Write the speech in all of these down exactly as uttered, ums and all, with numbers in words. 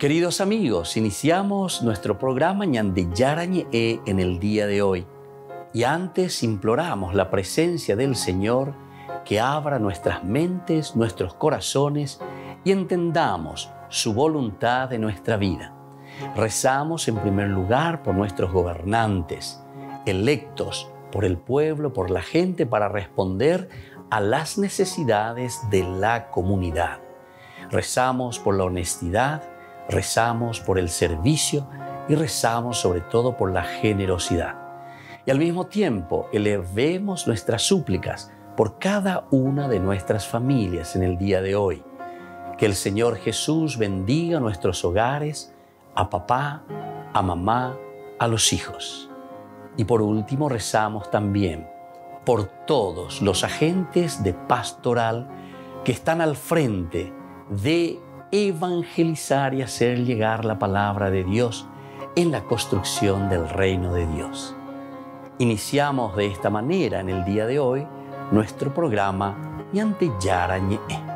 Queridos amigos, iniciamos nuestro programa Ñande Yarañe en el día de hoy. Y antes imploramos la presencia del Señor que abra nuestras mentes, nuestros corazones y entendamos su voluntad en nuestra vida. Rezamos en primer lugar por nuestros gobernantes, electos por el pueblo, por la gente, para responder a las necesidades de la comunidad. Rezamos por la honestidad, rezamos por el servicio y rezamos sobre todo por la generosidad. Y al mismo tiempo elevemos nuestras súplicas por cada una de nuestras familias en el día de hoy. Que el Señor Jesús bendiga nuestros hogares, a papá, a mamá, a los hijos. Y por último rezamos también por todos los agentes de pastoral que están al frente de evangelizar y hacer llegar la palabra de Dios en la construcción del reino de Dios. Iniciamos de esta manera en el día de hoy nuestro programa Ñande Yarañe.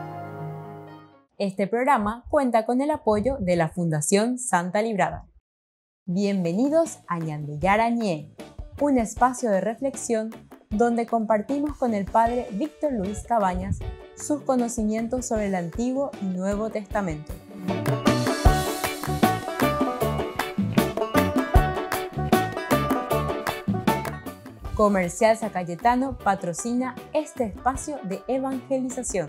Este programa cuenta con el apoyo de la Fundación Santa Librada. Bienvenidos a Ñande Yarañe, un espacio de reflexión donde compartimos con el Padre Víctor Luis Cabañas sus conocimientos sobre el Antiguo y Nuevo Testamento. Comercial San Cayetano patrocina este espacio de evangelización.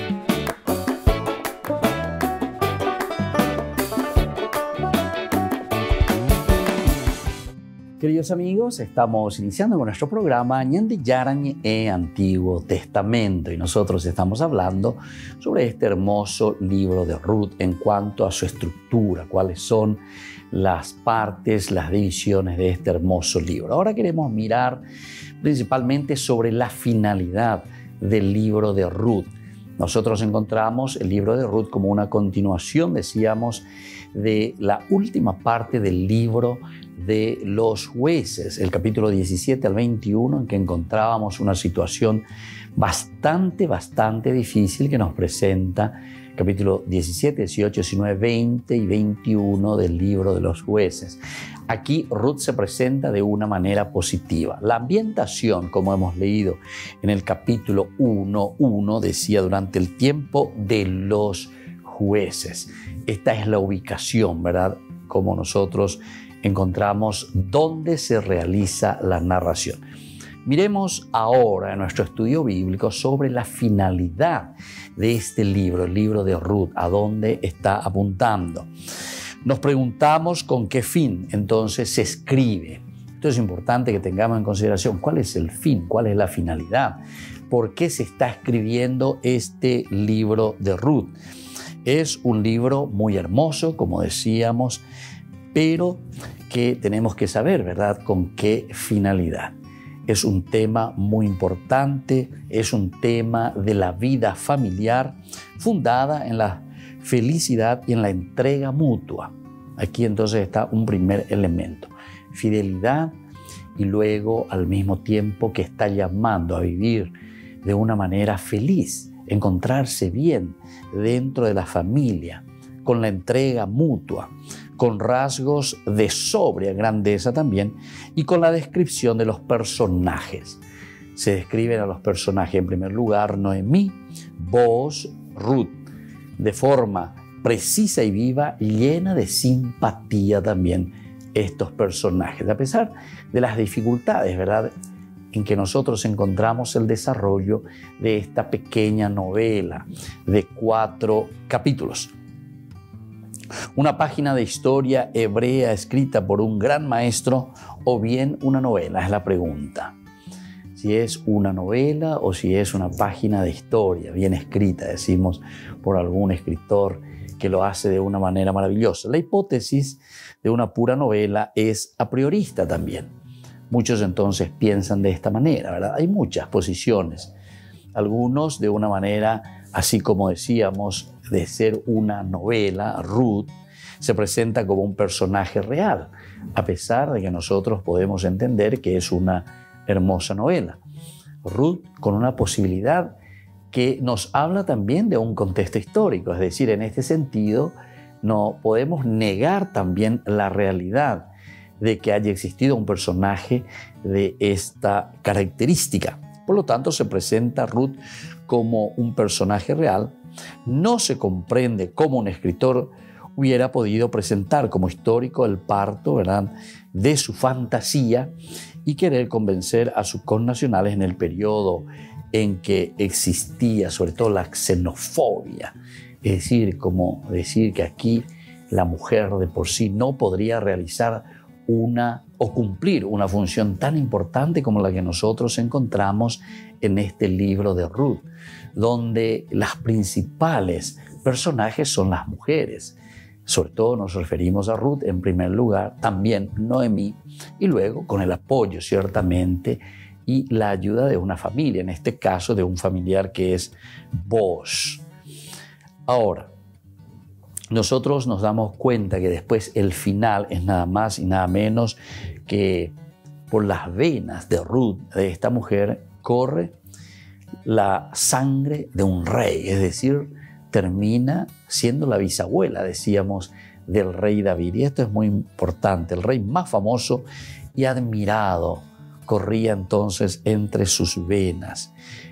Queridos amigos, estamos iniciando con nuestro programa Ñande Yarañe e Antiguo Testamento y nosotros estamos hablando sobre este hermoso libro de Ruth en cuanto a su estructura, cuáles son las partes, las divisiones de este hermoso libro. Ahora queremos mirar principalmente sobre la finalidad del libro de Ruth. Nosotros encontramos el libro de Ruth como una continuación, decíamos, de la última parte del libro de los jueces, el capítulo diecisiete al veintiuno, en que encontrábamos una situación bastante, bastante difícil que nos presenta capítulo diecisiete, dieciocho, diecinueve, veinte y veintiuno del libro de los jueces. Aquí Ruth se presenta de una manera positiva. La ambientación, como hemos leído en el capítulo uno, uno, decía durante el tiempo de los jueces. Esta es la ubicación, ¿verdad? Como nosotros encontramos dónde se realiza la narración. Miremos ahora en nuestro estudio bíblico sobre la finalidad de este libro, el libro de Ruth, a dónde está apuntando. Nos preguntamos con qué fin entonces se escribe. Esto es importante que tengamos en consideración cuál es el fin, cuál es la finalidad, por qué se está escribiendo este libro de Ruth. Es un libro muy hermoso, como decíamos, pero que tenemos que saber, ¿verdad?, con qué finalidad. Es un tema muy importante, es un tema de la vida familiar fundada en la felicidad y en la entrega mutua. Aquí entonces está un primer elemento, fidelidad, y luego al mismo tiempo que está llamando a vivir de una manera feliz, encontrarse bien dentro de la familia, con la entrega mutua, con rasgos de sobria grandeza también y con la descripción de los personajes. Se describen a los personajes en primer lugar Noemí, Booz, Ruth, de forma precisa y viva, llena de simpatía también estos personajes, a pesar de las dificultades, ¿verdad?, en que nosotros encontramos el desarrollo de esta pequeña novela de cuatro capítulos. Una página de historia hebrea escrita por un gran maestro o bien una novela, es la pregunta. Si es una novela o si es una página de historia bien escrita, decimos, por algún escritor que lo hace de una manera maravillosa. La hipótesis de una pura novela es a priorista también. Muchos entonces piensan de esta manera, ¿verdad? Hay muchas posiciones. Algunos de una manera, así como decíamos, de ser una novela, Ruth se presenta como un personaje real, a pesar de que nosotros podemos entender que es una hermosa novela. Ruth con una posibilidad que nos habla también de un contexto histórico, es decir, en este sentido, no podemos negar también la realidad de que haya existido un personaje de esta característica. Por lo tanto, se presenta a Ruth como un personaje real. No se comprende cómo un escritor hubiera podido presentar como histórico el parto, ¿verdad?, de su fantasía y querer convencer a sus connacionales en el periodo en que existía sobre todo la xenofobia. Es decir, como decir que aquí la mujer de por sí no podría realizar una o cumplir una función tan importante como la que nosotros encontramos en este libro de Ruth, donde las principales personajes son las mujeres. Sobre todo nos referimos a Ruth en primer lugar, también Noemí, y luego con el apoyo ciertamente y la ayuda de una familia, en este caso de un familiar que es Booz. Ahora, nosotros nos damos cuenta que después el final es nada más y nada menos que por las venas de Ruth, de esta mujer, corre la sangre de un rey, es decir, termina siendo la bisabuela, decíamos, del rey David. Y esto es muy importante. El rey más famoso y admirado corría entonces entre sus venas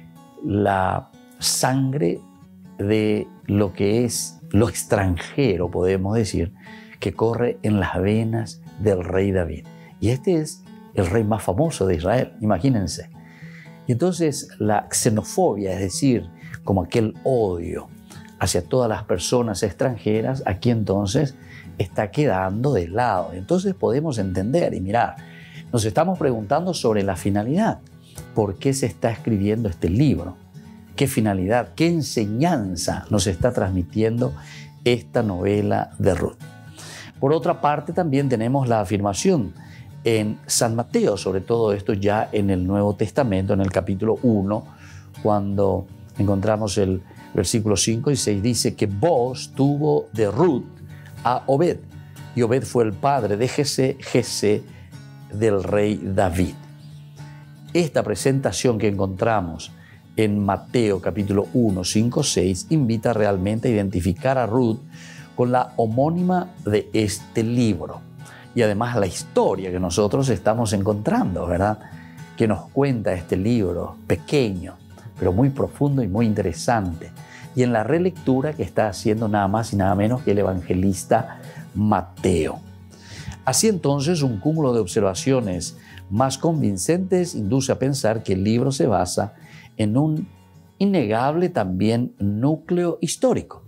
la sangre de lo que es lo extranjero, podemos decir, que corre en las venas del rey David. Y este es el rey más famoso de Israel, imagínense. Y entonces la xenofobia, es decir, como aquel odio hacia todas las personas extranjeras, aquí entonces está quedando de lado. Entonces podemos entender y mirar, nos estamos preguntando sobre la finalidad. ¿Por qué se está escribiendo este libro? ¿Qué finalidad, qué enseñanza nos está transmitiendo esta novela de Ruth? Por otra parte, también tenemos la afirmación en San Mateo, sobre todo esto ya en el Nuevo Testamento, en el capítulo uno, cuando encontramos el versículo cinco y seis, dice que Booz tuvo de Ruth a Obed, y Obed fue el padre de Jesé, Jesé del rey David. Esta presentación que encontramos en Mateo capítulo uno, cinco, seis, invita realmente a identificar a Ruth con la homónima de este libro. Y además la historia que nosotros estamos encontrando, ¿verdad?, que nos cuenta este libro pequeño, pero muy profundo y muy interesante. Y en la relectura que está haciendo nada más y nada menos que el evangelista Mateo. Así entonces, un cúmulo de observaciones más convincentes induce a pensar que el libro se basa en un innegable también núcleo histórico.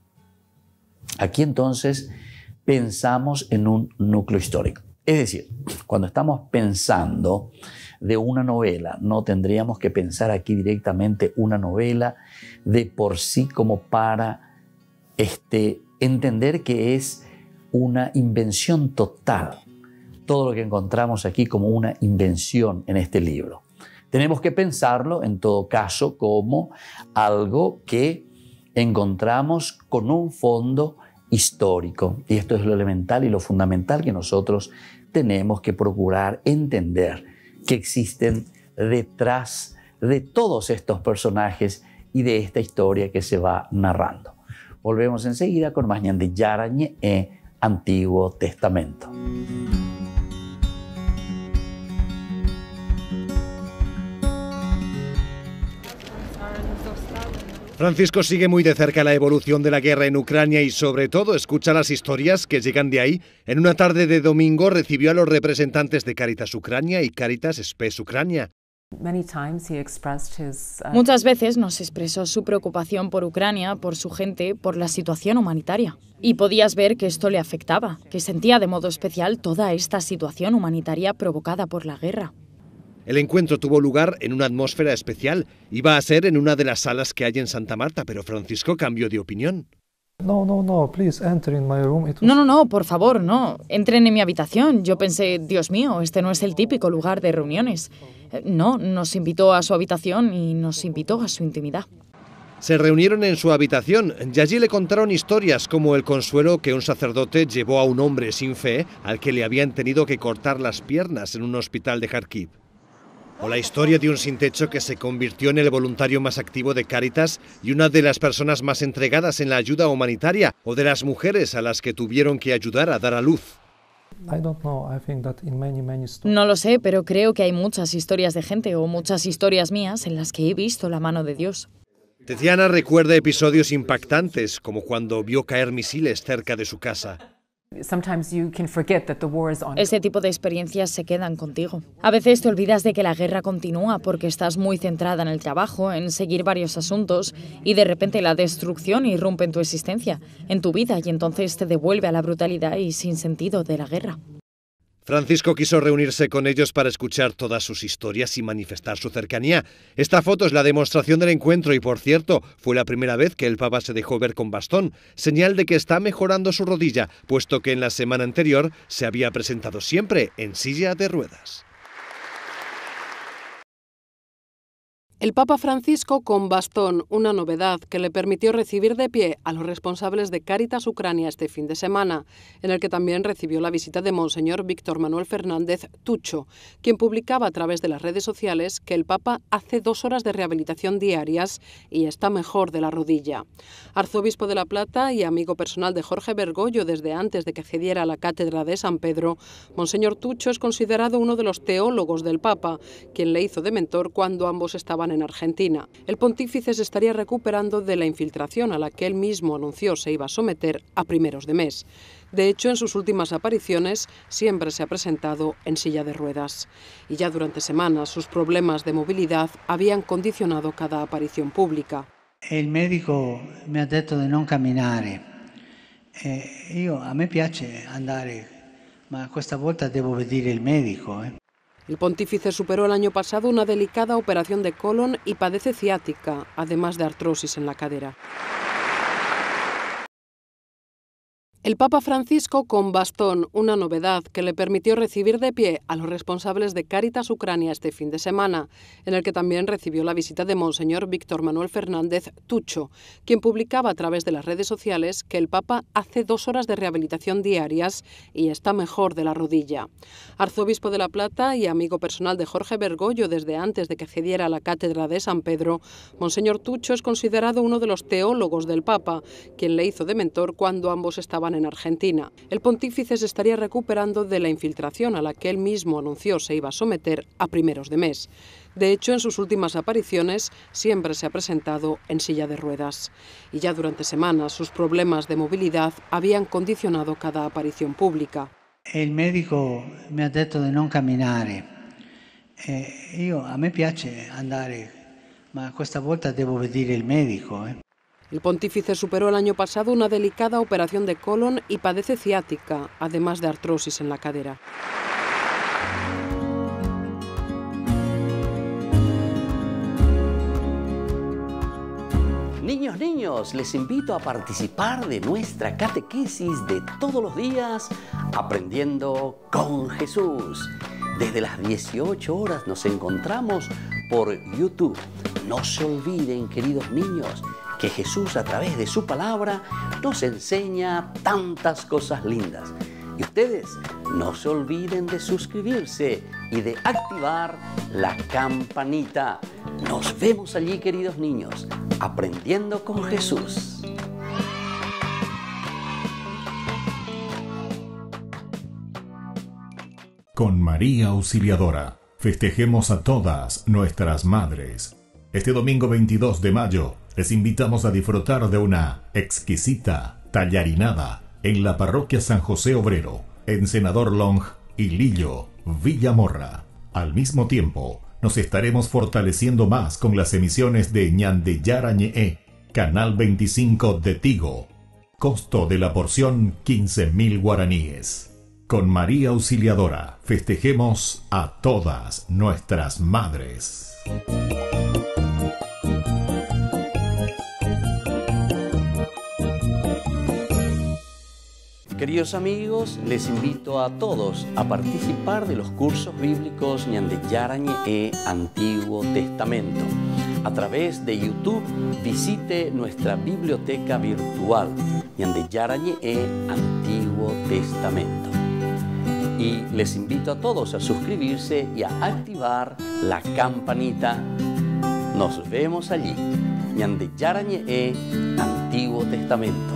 Aquí entonces pensamos en un núcleo histórico. Es decir, cuando estamos pensando de una novela, no tendríamos que pensar aquí directamente una novela de por sí como para este, entender que es una invención total. Todo lo que encontramos aquí como una invención en este libro. Tenemos que pensarlo en todo caso como algo que encontramos con un fondo histórico. Y esto es lo elemental y lo fundamental que nosotros tenemos que procurar entender, que existen detrás de todos estos personajes y de esta historia que se va narrando. Volvemos enseguida con más Ñande Yarañe e Antiguo Testamento. Francisco sigue muy de cerca la evolución de la guerra en Ucrania y sobre todo escucha las historias que llegan de ahí. En una tarde de domingo recibió a los representantes de Cáritas Ucrania y Cáritas Spes Ucrania. Muchas veces nos expresó su preocupación por Ucrania, por su gente, por la situación humanitaria. Y podías ver que esto le afectaba, que sentía de modo especial toda esta situación humanitaria provocada por la guerra. El encuentro tuvo lugar en una atmósfera especial. Iba a ser en una de las salas que hay en Santa Marta, pero Francisco cambió de opinión. No, no, no, please enter in my room. It was... No, no, no, por favor, no. Entren en mi habitación. Yo pensé, Dios mío, este no es el típico lugar de reuniones. No, nos invitó a su habitación y nos invitó a su intimidad. Se reunieron en su habitación y allí le contaron historias como el consuelo que un sacerdote llevó a un hombre sin fe al que le habían tenido que cortar las piernas en un hospital de Kharkiv. O la historia de un sin techo que se convirtió en el voluntario más activo de Cáritas y una de las personas más entregadas en la ayuda humanitaria, o de las mujeres a las que tuvieron que ayudar a dar a luz. No lo sé, pero creo que hay muchas historias de gente o muchas historias mías en las que he visto la mano de Dios. Tetiana recuerda episodios impactantes, como cuando vio caer misiles cerca de su casa. Ese tipo de experiencias se quedan contigo. A veces te olvidas de que la guerra continúa porque estás muy centrada en el trabajo, en seguir varios asuntos, y de repente la destrucción irrumpe en tu existencia, en tu vida, y entonces te devuelve a la brutalidad y sin sentido de la guerra. Francisco quiso reunirse con ellos para escuchar todas sus historias y manifestar su cercanía. Esta foto es la demostración del encuentro y, por cierto, fue la primera vez que el Papa se dejó ver con bastón, señal de que está mejorando su rodilla, puesto que en la semana anterior se había presentado siempre en silla de ruedas. El Papa Francisco con bastón, una novedad que le permitió recibir de pie a los responsables de Cáritas Ucrania este fin de semana, en el que también recibió la visita de Monseñor Víctor Manuel Fernández Tucho, quien publicaba a través de las redes sociales que el Papa hace dos horas de rehabilitación diarias y está mejor de la rodilla. Arzobispo de La Plata y amigo personal de Jorge Bergoglio desde antes de que accediera a la cátedra de San Pedro, Monseñor Tucho es considerado uno de los teólogos del Papa, quien le hizo de mentor cuando ambos estaban en Argentina. El pontífice se estaría recuperando de la infiltración a la que él mismo anunció se iba a someter a primeros de mes. De hecho, en sus últimas apariciones siempre se ha presentado en silla de ruedas. Y ya durante semanas sus problemas de movilidad habían condicionado cada aparición pública. El médico me ha detto di non camminare. Eh, io, a me piace andare, ma questa volta devo vedere il medico. Eh. El pontífice superó el año pasado una delicada operación de colon y padece ciática, además de artrosis en la cadera. El Papa Francisco con bastón, una novedad que le permitió recibir de pie a los responsables de Cáritas Ucrania este fin de semana, en el que también recibió la visita de Monseñor Víctor Manuel Fernández Tucho, quien publicaba a través de las redes sociales que el Papa hace dos horas de rehabilitación diarias y está mejor de la rodilla. Arzobispo de La Plata y amigo personal de Jorge Bergoglio desde antes de que accediera a la cátedra de San Pedro, Monseñor Tucho es considerado uno de los teólogos del Papa, quien le hizo de mentor cuando ambos estaban en Argentina. El pontífice se estaría recuperando de la infiltración a la que él mismo anunció se iba a someter a primeros de mes. De hecho, en sus últimas apariciones siempre se ha presentado en silla de ruedas. Y ya durante semanas sus problemas de movilidad habían condicionado cada aparición pública. El médico me ha detto di non camminare. Eh, io, a me piace andare, ma questa volta devo vedere il medico. Eh. El pontífice superó el año pasado una delicada operación de colon y padece ciática, además de artrosis en la cadera. Niños, niños, les invito a participar de nuestra catequesis de todos los días, Aprendiendo con Jesús. Desde las dieciocho horas nos encontramos por YouTube. No se olviden, queridos niños, que Jesús a través de su palabra nos enseña tantas cosas lindas. Y ustedes no se olviden de suscribirse y de activar la campanita. Nos vemos allí, queridos niños, aprendiendo con Jesús. Con María Auxiliadora, festejemos a todas nuestras madres. Este domingo veintidós de mayo, les invitamos a disfrutar de una exquisita tallarinada en la parroquia San José Obrero, en Senador Long y Lillo, Villamorra. Al mismo tiempo, nos estaremos fortaleciendo más con las emisiones de Ñande Yarañe, Canal veinticinco de Tigo. Costo de la porción quince mil guaraníes. Con María Auxiliadora, festejemos a todas nuestras madres. Queridos amigos, les invito a todos a participar de los cursos bíblicos Ñande Yarañe e Antiguo Testamento. A través de YouTube visite nuestra biblioteca virtual Ñande Yarañe e Antiguo Testamento. Y les invito a todos a suscribirse y a activar la campanita. Nos vemos allí. Ñande Yarañe, Antiguo Testamento.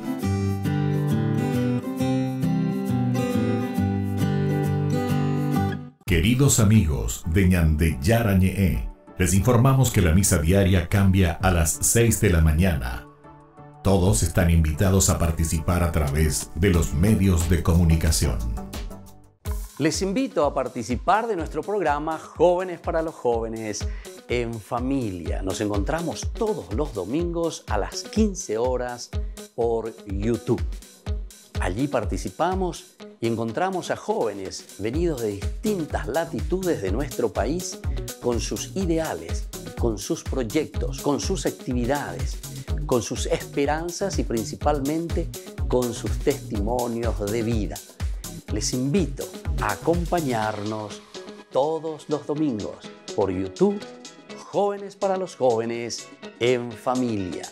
Queridos amigos de Ñande Yarañe, les informamos que la misa diaria cambia a las seis de la mañana. Todos están invitados a participar a través de los medios de comunicación. Les invito a participar de nuestro programa Jóvenes para los Jóvenes en Familia. Nos encontramos todos los domingos a las quince horas por YouTube. Allí participamos y encontramos a jóvenes venidos de distintas latitudes de nuestro país con sus ideales, con sus proyectos, con sus actividades, con sus esperanzas y principalmente con sus testimonios de vida. Les invito a acompañarnos todos los domingos por YouTube, Jóvenes para los Jóvenes en Familia.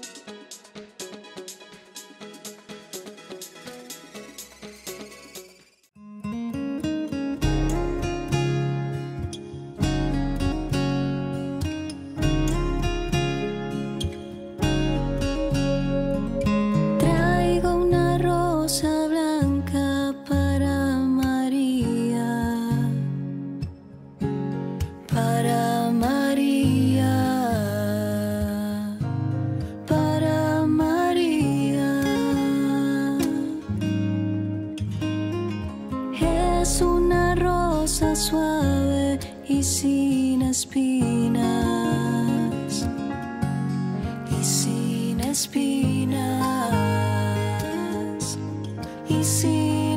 Suave y sin espinas, y sin espinas, y sin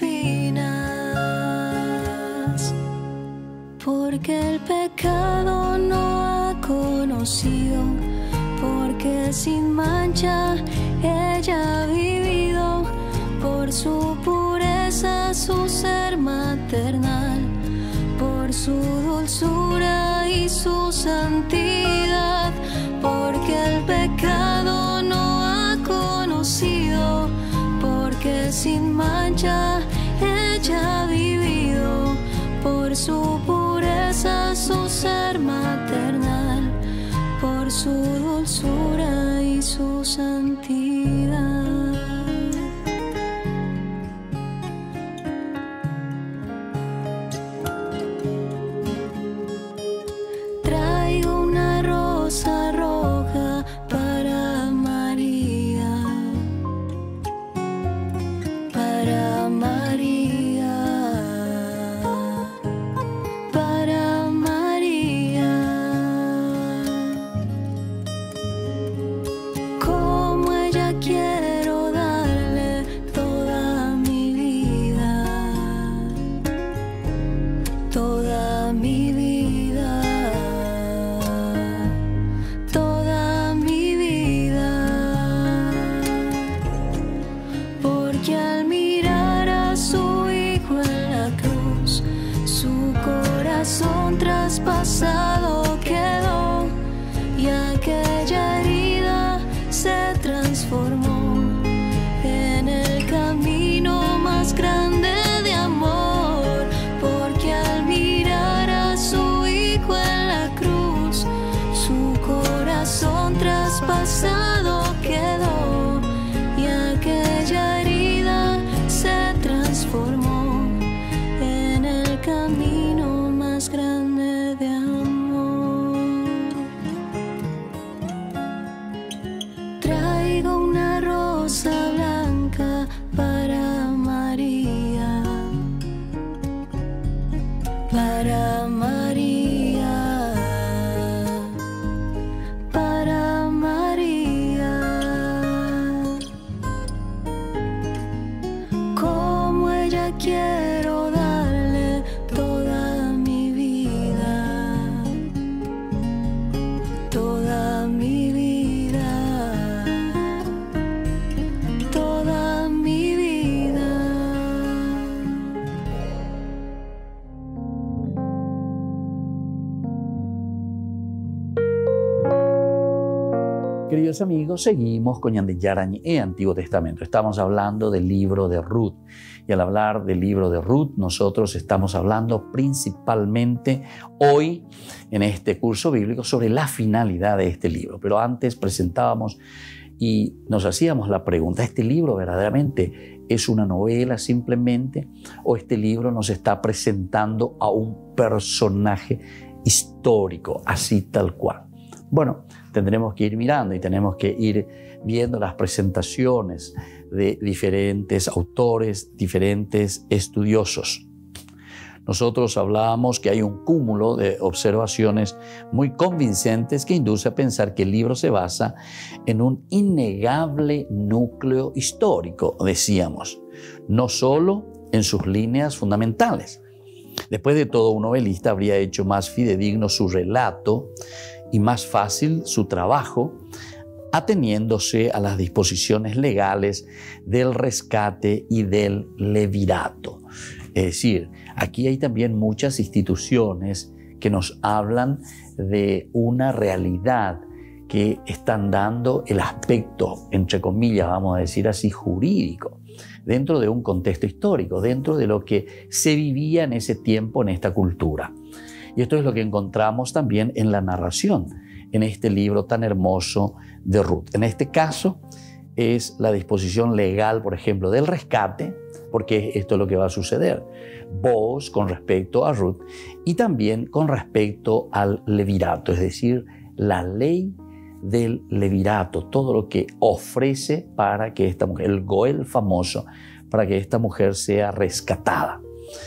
espinas, porque el pecado no ha conocido, porque sin mancha ella ha vivido, por su pureza, su ser maternal, por su dulzura y su santidad, porque el pecado no ha conocido, porque sin mancha ella ha vivido, por su pureza, su ser maternal, por su dulzura y su santidad. Traspasado quedó y aquella herida se transformó en el camino más grande de amor, porque al mirar a su hijo en la cruz, su corazón traspasado quedó y aquella herida se transformó en el camino más grande de amor. Traigo una rosa blanca para María, para María, para María. Como ella quiero darle toda mi vida, toda mi vida, toda mi vida. queridos amigos, seguimos con Ñande Yarañé, Antiguo Testamento. Estamos hablando del libro de Ruth. Y al hablar del libro de Ruth, nosotros estamos hablando principalmente hoy en este curso bíblico sobre la finalidad de este libro. Pero antes presentábamos y nos hacíamos la pregunta, ¿este libro verdaderamente es una novela simplemente? ¿O este libro nos está presentando a un personaje histórico, así tal cual? Bueno, tendremos que ir mirando y tenemos que ir viendo las presentaciones de diferentes autores, diferentes estudiosos. Nosotros hablábamos que hay un cúmulo de observaciones muy convincentes que induce a pensar que el libro se basa en un innegable núcleo histórico, decíamos, no solo en sus líneas fundamentales. Después de todo, un novelista habría hecho más fidedigno su relato y más fácil su trabajo, ateniéndose a las disposiciones legales del rescate y del levirato. Es decir, aquí hay también muchas instituciones que nos hablan de una realidad que están dando el aspecto, entre comillas, vamos a decir así, jurídico, dentro de un contexto histórico, dentro de lo que se vivía en ese tiempo, en esta cultura. Y esto es lo que encontramos también en la narración, en este libro tan hermoso de Ruth. En este caso es la disposición legal, por ejemplo, del rescate, porque esto es lo que va a suceder. Boaz con respecto a Ruth y también con respecto al levirato, es decir, la ley del levirato, todo lo que ofrece para que esta mujer, el Goel famoso, para que esta mujer sea rescatada.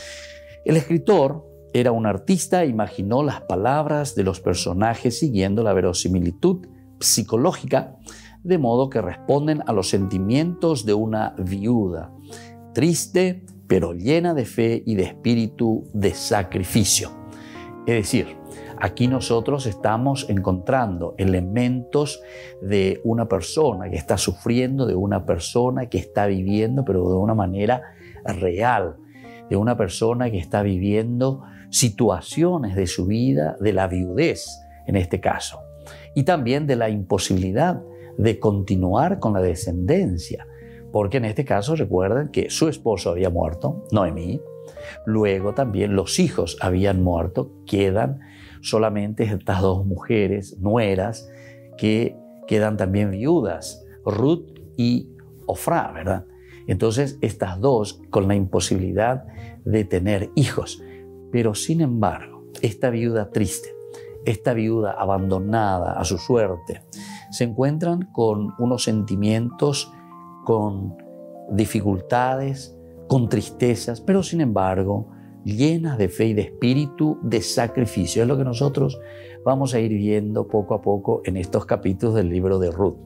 El escritor era un artista, imaginó las palabras de los personajes siguiendo la verosimilitud psicológica, de modo que responden a los sentimientos de una viuda, triste, pero llena de fe y de espíritu de sacrificio. Es decir, aquí nosotros estamos encontrando elementos de una persona que está sufriendo, de una persona que está viviendo, pero de una manera real, de una persona que está viviendo situaciones de su vida, de la viudez en este caso, y también de la imposibilidad de continuar con la descendencia, porque en este caso recuerden que su esposo había muerto, Noemí, luego también los hijos habían muerto, quedan solamente estas dos mujeres, nueras, que quedan también viudas, Ruth y Ofra, ¿verdad? Entonces estas dos con la imposibilidad de tener hijos, pero sin embargo, esta viuda triste, esta viuda abandonada a su suerte, se encuentran con unos sentimientos, con dificultades, con tristezas, pero sin embargo, llenas de fe y de espíritu de sacrificio. Es lo que nosotros vamos a ir viendo poco a poco en estos capítulos del libro de Ruth.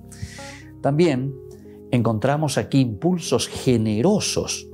También encontramos aquí impulsos generosos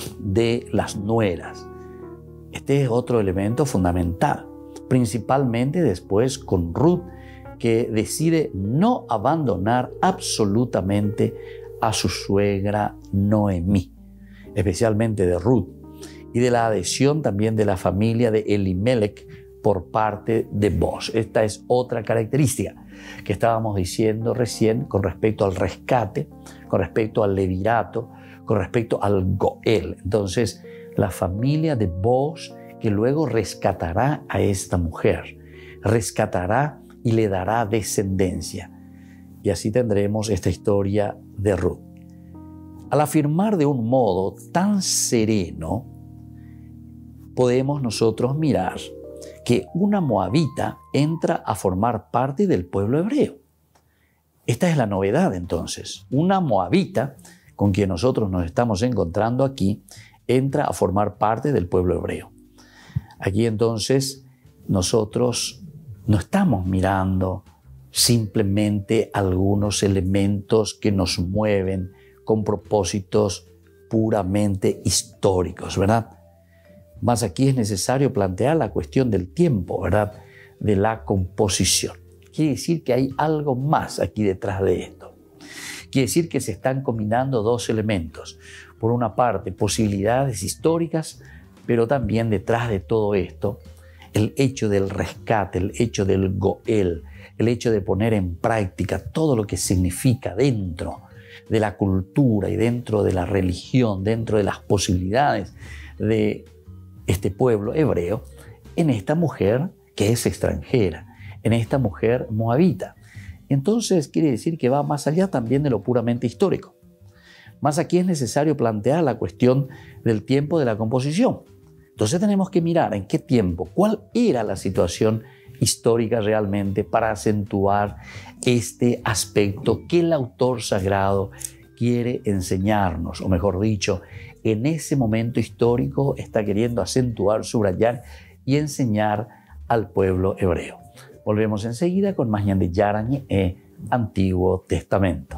de las nueras. Este es otro elemento fundamental, principalmente después con Ruth, que decide no abandonar absolutamente a su suegra Noemí, especialmente de Ruth, y de la adhesión también de la familia de Elimelech por parte de Boaz. Esta es otra característica que estábamos diciendo recién con respecto al rescate, con respecto al levirato, con respecto al Goel. Entonces, la familia de Boaz que luego rescatará a esta mujer, rescatará y le dará descendencia. Y así tendremos esta historia de Ruth. Al afirmar de un modo tan sereno, podemos nosotros mirar que una moabita entra a formar parte del pueblo hebreo. Esta es la novedad entonces. Una moabita, con quien nosotros nos estamos encontrando aquí, entra a formar parte del pueblo hebreo. Aquí entonces nosotros no estamos mirando simplemente algunos elementos que nos mueven con propósitos puramente históricos, ¿verdad? Más aquí es necesario plantear la cuestión del tiempo, ¿verdad? De la composición. Quiere decir que hay algo más aquí detrás de esto. Quiere decir que se están combinando dos elementos. Por una parte, posibilidades históricas, pero también detrás de todo esto el hecho del rescate, el hecho del goel, el hecho de poner en práctica todo lo que significa dentro de la cultura y dentro de la religión, dentro de las posibilidades de este pueblo hebreo, en esta mujer que es extranjera, en esta mujer moabita. Entonces quiere decir que va más allá también de lo puramente histórico. Más aquí es necesario plantear la cuestión del tiempo de la composición. Entonces tenemos que mirar en qué tiempo, cuál era la situación histórica realmente para acentuar este aspecto que el autor sagrado quiere enseñarnos, o mejor dicho, en ese momento histórico está queriendo acentuar, subrayar y enseñar al pueblo hebreo. Volvemos enseguida con más Ñande Yarañe e Antiguo Testamento.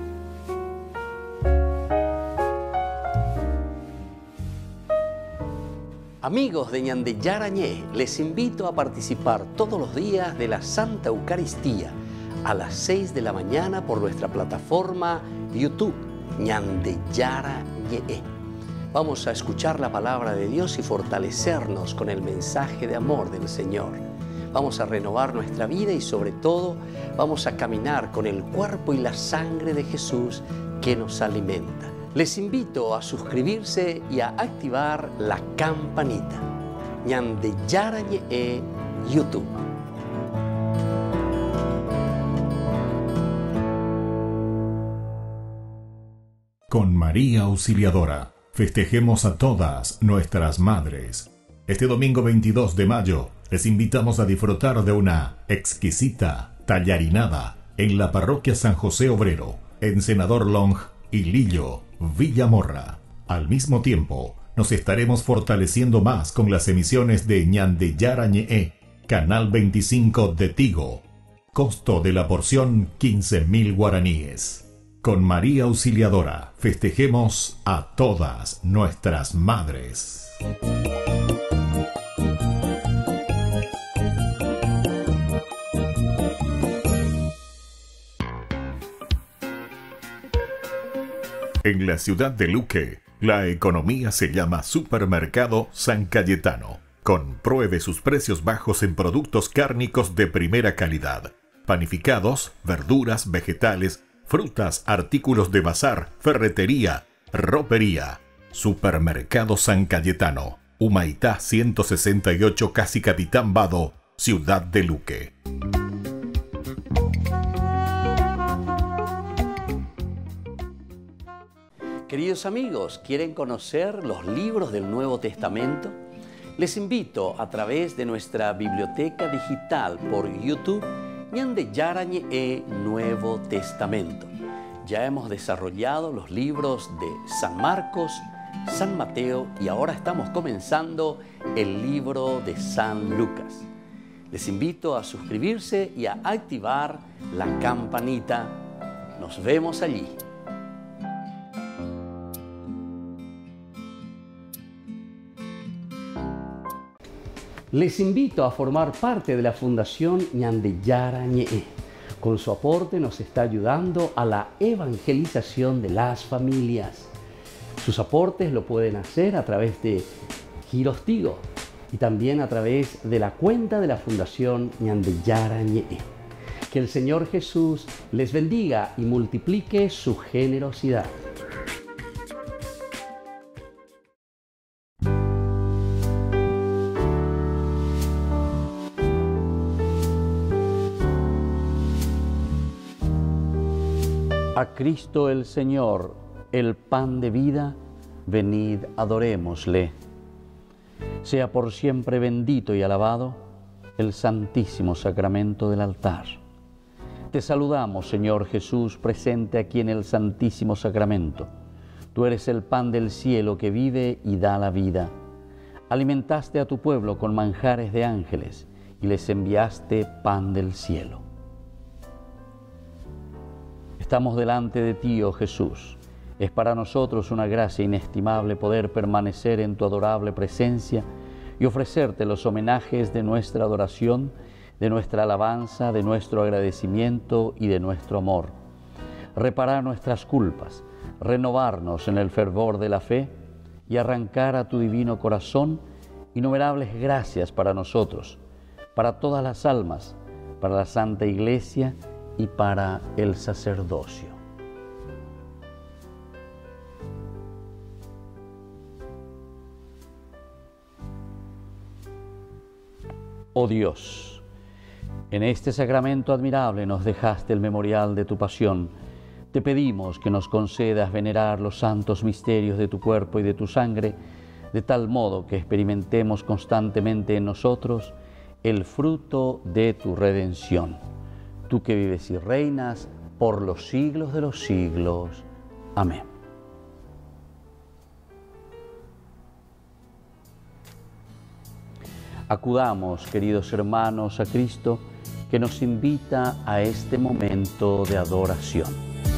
Amigos de Ñande Yarañe, les invito a participar todos los días de la Santa Eucaristía a las seis de la mañana por nuestra plataforma YouTube, Ñande Yarañe. Vamos a escuchar la palabra de Dios y fortalecernos con el mensaje de amor del Señor. Vamos a renovar nuestra vida y sobre todo vamos a caminar con el cuerpo y la sangre de Jesús que nos alimenta. Les invito a suscribirse y a activar la campanita. Ñande Yarañe e YouTube. Con María Auxiliadora, festejemos a todas nuestras madres. Este domingo veintidós de mayo, les invitamos a disfrutar de una exquisita tallarinada en la parroquia San José Obrero, en Senador Long y Lillo, Villamorra. Al mismo tiempo, nos estaremos fortaleciendo más con las emisiones de Ñande Yarañe, Canal veinticinco de Tigo. Costo de la porción quince mil guaraníes. Con María Auxiliadora, festejemos a todas nuestras madres. En la ciudad de Luque, la economía se llama Supermercado San Cayetano. Compruebe sus precios bajos en productos cárnicos de primera calidad. Panificados, verduras, vegetales, frutas, artículos de bazar, ferretería, ropería. Supermercado San Cayetano, Humaitá ciento sesenta y ocho, Casi Capitán Vado, ciudad de Luque. Queridos amigos, ¿quieren conocer los libros del Nuevo Testamento? Les invito a través de nuestra biblioteca digital por YouTube, Ñande Yarañe e Nuevo Testamento. Ya hemos desarrollado los libros de San Marcos, San Mateo y ahora estamos comenzando el libro de San Lucas. Les invito a suscribirse y a activar la campanita. Nos vemos allí. Les invito a formar parte de la Fundación Ñande Yarañe. Con su aporte nos está ayudando a la evangelización de las familias. Sus aportes lo pueden hacer a través de Giros Tigo y también a través de la cuenta de la Fundación Ñande Yarañe. Que el Señor Jesús les bendiga y multiplique su generosidad. A Cristo el Señor, el pan de vida, venid, adorémosle. Sea por siempre bendito y alabado el santísimo sacramento del altar. Te saludamos, Señor Jesús, presente aquí en el santísimo sacramento. Tú eres el pan del cielo que vive y da la vida. Alimentaste a tu pueblo con manjares de ángeles y les enviaste pan del cielo. Estamos delante de ti, oh Jesús. Es para nosotros una gracia inestimable poder permanecer en tu adorable presencia y ofrecerte los homenajes de nuestra adoración, de nuestra alabanza, de nuestro agradecimiento y de nuestro amor. Reparar nuestras culpas, renovarnos en el fervor de la fe y arrancar a tu divino corazón innumerables gracias para nosotros, para todas las almas, para la Santa Iglesia y para el sacerdocio. Oh Dios, en este sacramento admirable nos dejaste el memorial de tu pasión. Te pedimos que nos concedas venerar los santos misterios de tu cuerpo y de tu sangre, de tal modo que experimentemos constantemente en nosotros el fruto de tu redención. Tú que vives y reinas por los siglos de los siglos. Amén. Acudamos, queridos hermanos, a Cristo, que nos invita a este momento de adoración.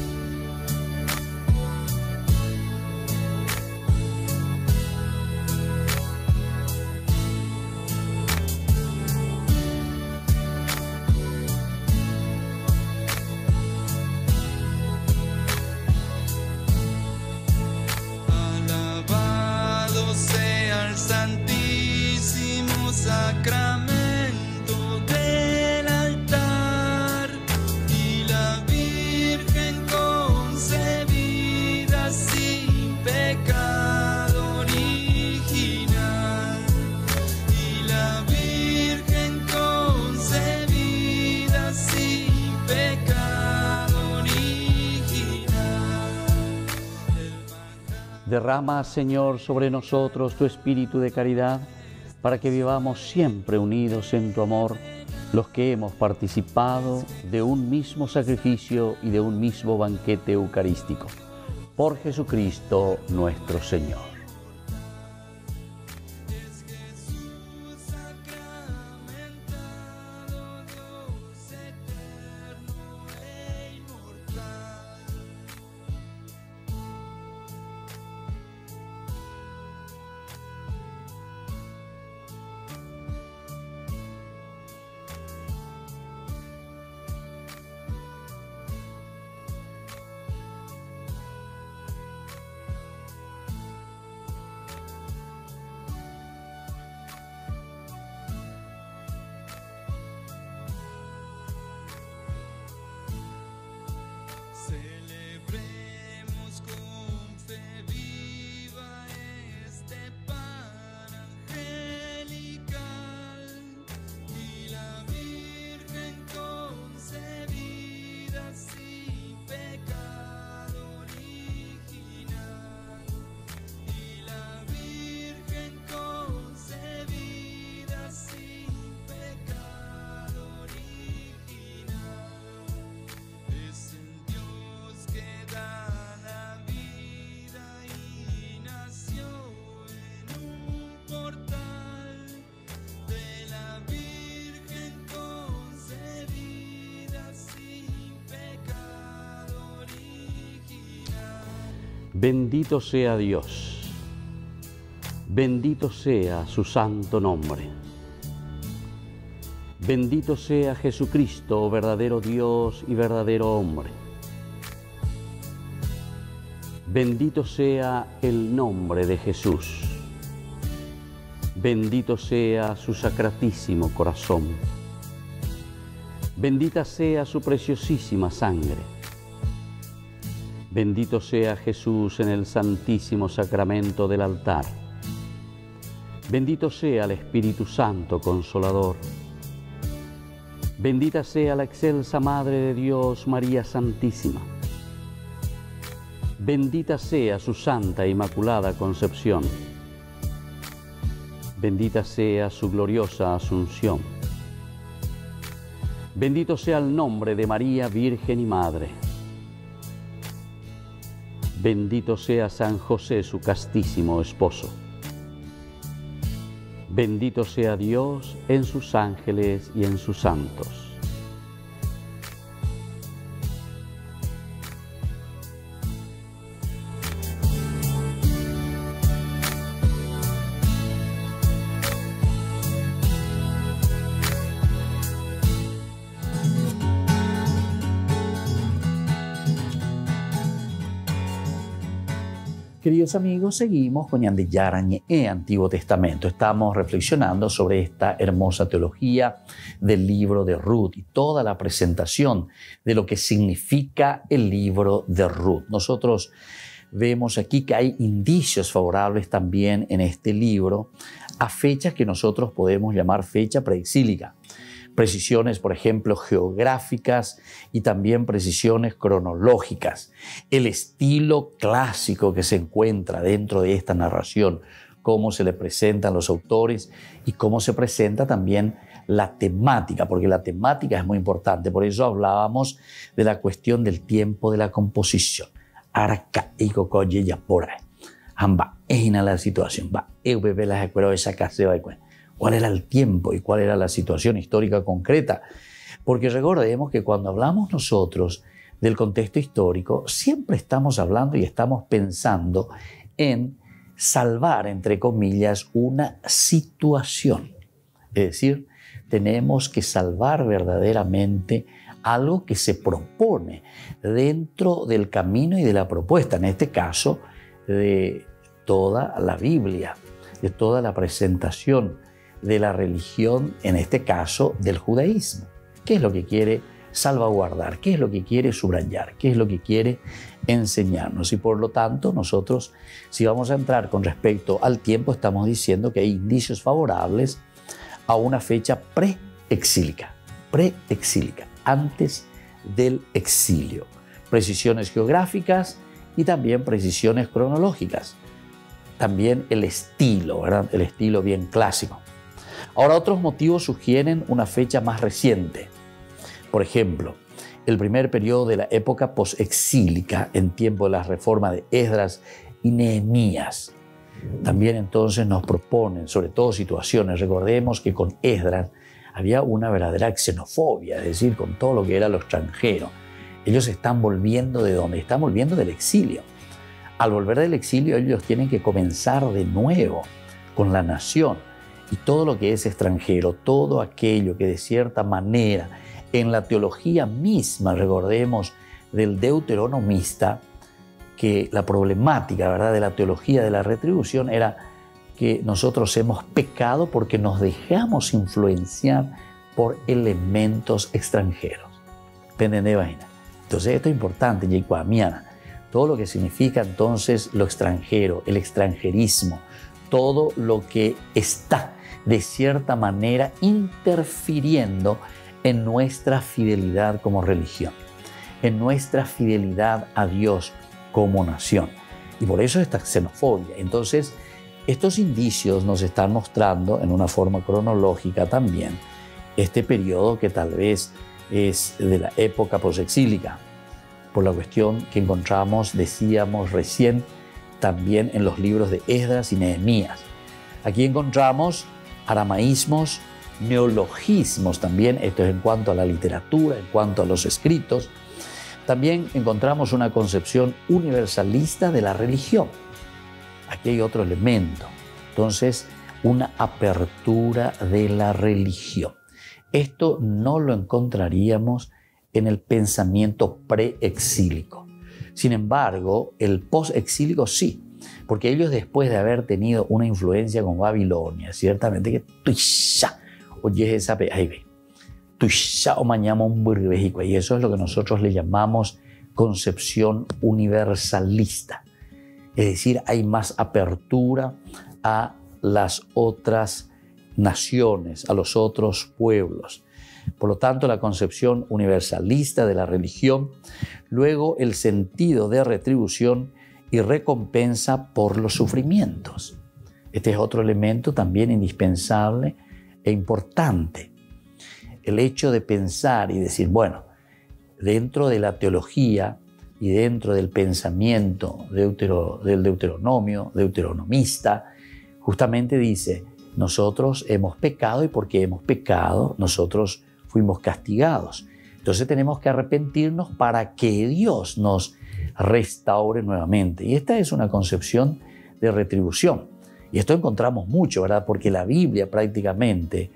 Alabado sea el Santísimo Sacramento del altar y la Virgen concebida sin pecado original, y la Virgen concebida sin pecado original. Derrama, Señor, sobre nosotros tu espíritu de caridad, para que vivamos siempre unidos en tu amor, los que hemos participado de un mismo sacrificio y de un mismo banquete eucarístico. Por Jesucristo nuestro Señor. Celebremos con fe viva este pan angelical y la Virgen concebida sin pecado original, y la Virgen concebida sin pecado original. Es el Dios que da la vida y nació en un portal de la Virgen concebida sin pecado original. Bendito sea Dios, bendito sea su santo nombre. Bendito sea Jesucristo, verdadero Dios y verdadero hombre. Bendito sea el nombre de Jesús. Bendito sea su sacratísimo corazón. Bendita sea su preciosísima sangre. Bendito sea Jesús en el santísimo sacramento del altar. Bendito sea el Espíritu Santo Consolador. Bendita sea la excelsa Madre de Dios, María Santísima. Bendita sea su Santa e Inmaculada Concepción. Bendita sea su gloriosa Asunción. Bendito sea el nombre de María, Virgen y Madre. Bendito sea San José, su castísimo esposo. Bendito sea Dios en sus ángeles y en sus santos. Queridos amigos, seguimos con Ñande Yarañe e Antiguo Testamento. Estamos reflexionando sobre esta hermosa teología del libro de Ruth y toda la presentación de lo que significa el libro de Ruth. Nosotros vemos aquí que hay indicios favorables también en este libro a fechas que nosotros podemos llamar fecha preexílica. Precisiones, por ejemplo, geográficas y también precisiones cronológicas. El estilo clásico que se encuentra dentro de esta narración, cómo se le presentan los autores y cómo se presenta también la temática, porque la temática es muy importante. Por eso hablábamos de la cuestión del tiempo de la composición. Arca y cocoye ya por ahí. Amba, es la situación. Va, eu bebé las escuelas esa caseo de cuenta. ¿Cuál era el tiempo y cuál era la situación histórica concreta? Porque recordemos que cuando hablamos nosotros del contexto histórico, siempre estamos hablando y estamos pensando en salvar, entre comillas, una situación. Es decir, tenemos que salvar verdaderamente algo que se propone dentro del camino y de la propuesta, en este caso, de toda la Biblia, de toda la presentación de la religión, en este caso del judaísmo. ¿Qué es lo que quiere salvaguardar? ¿Qué es lo que quiere subrayar? ¿Qué es lo que quiere enseñarnos? Y por lo tanto, nosotros, si vamos a entrar con respecto al tiempo, estamos diciendo que hay indicios favorables a una fecha preexílica, preexílica, antes del exilio. Precisiones geográficas y también precisiones cronológicas. También el estilo, ¿verdad? El estilo bien clásico. Ahora, otros motivos sugieren una fecha más reciente. Por ejemplo, el primer periodo de la época posexílica, en tiempo de la reforma de Esdras y Nehemías. También entonces nos proponen, sobre todo situaciones, recordemos que con Esdras había una verdadera xenofobia, es decir, con todo lo que era lo extranjero. Ellos están volviendo ¿de dónde? Están volviendo del exilio. Al volver del exilio, ellos tienen que comenzar de nuevo con la nación. Y todo lo que es extranjero, todo aquello que de cierta manera en la teología misma, recordemos, del deuteronomista, que la problemática, ¿verdad?, de la teología de la retribución era que nosotros hemos pecado porque nos dejamos influenciar por elementos extranjeros. ¿Entenden? Entonces esto es importante, Yecuamiana. Todo lo que significa entonces lo extranjero, el extranjerismo, todo lo que está de cierta manera interfiriendo en nuestra fidelidad como religión, en nuestra fidelidad a Dios como nación. Y por eso esta xenofobia. Entonces, estos indicios nos están mostrando en una forma cronológica también este periodo que tal vez es de la época posexílica, por la cuestión que encontramos, decíamos recién, también en los libros de Esdras y Nehemías. Aquí encontramos aramaísmos, neologismos también, esto es en cuanto a la literatura, en cuanto a los escritos. También encontramos una concepción universalista de la religión. Aquí hay otro elemento. Entonces, una apertura de la religión. Esto no lo encontraríamos en el pensamiento preexílico. Sin embargo, el posexílico sí, porque ellos, después de haber tenido una influencia con Babilonia, ciertamente que tuisha, oye esa ahí ve, tuisha o mañana un burbejico, y eso es lo que nosotros le llamamos concepción universalista. Es decir, hay más apertura a las otras naciones, a los otros pueblos. Por lo tanto, la concepción universalista de la religión, luego el sentido de retribución y recompensa por los sufrimientos. Este es otro elemento también indispensable e importante. El hecho de pensar y decir, bueno, dentro de la teología y dentro del pensamiento deutero, del deuteronomio, deuteronomista, justamente dice, nosotros hemos pecado y porque hemos pecado, nosotros fuimos castigados. Entonces tenemos que arrepentirnos para que Dios nos restaure nuevamente. Y esta es una concepción de retribución. Y esto encontramos mucho, ¿verdad? Porque la Biblia prácticamente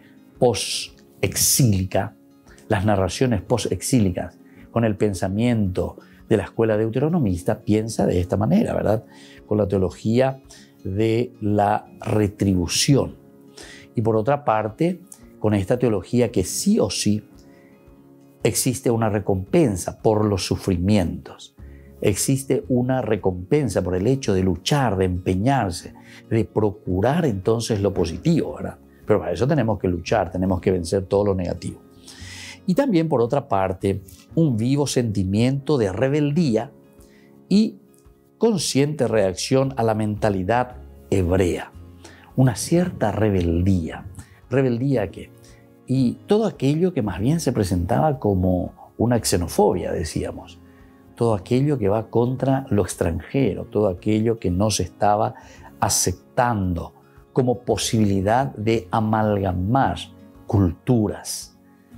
post-exílica, las narraciones post-exílicas, con el pensamiento de la escuela deuteronomista piensa de esta manera, ¿verdad? Con la teología de la retribución. Y por otra parte, con esta teología que sí o sí existe una recompensa por los sufrimientos. Existe una recompensa por el hecho de luchar, de empeñarse, de procurar entonces lo positivo, ¿verdad? Pero para eso tenemos que luchar, tenemos que vencer todo lo negativo. Y también, por otra parte, un vivo sentimiento de rebeldía y consciente reacción a la mentalidad hebrea. Una cierta rebeldía. ¿Rebeldía a qué? Y todo aquello que más bien se presentaba como una xenofobia, decíamos. Todo aquello que va contra lo extranjero, todo aquello que no se estaba aceptando como posibilidad de amalgamar culturas.